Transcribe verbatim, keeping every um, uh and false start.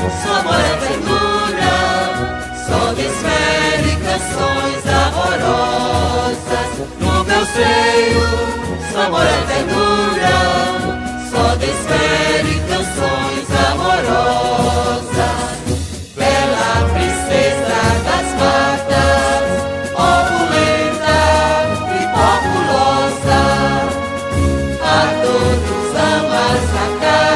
Seu amor é ternura, só desfere canções amorosas no meu seio. Seu amor é ternura, só desfere canções amorosas. Bela princesa das matas, opulenta e populosa, a todos amas a casa.